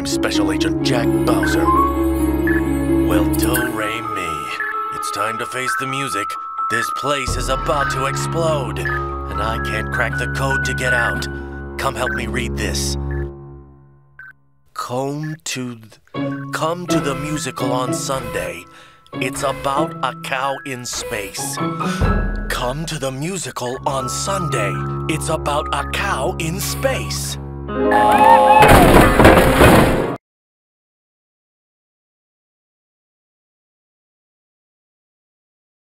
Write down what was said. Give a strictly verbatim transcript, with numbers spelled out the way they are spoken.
I'm Special Agent Jack Bowser. Well, do-re-mi. It's time to face the music. This place is about to explode, and I can't crack the code to get out. Come help me read this. Come to, th come to the musical on Sunday. It's about a cow in space. Come to the musical on Sunday. It's about a cow in space.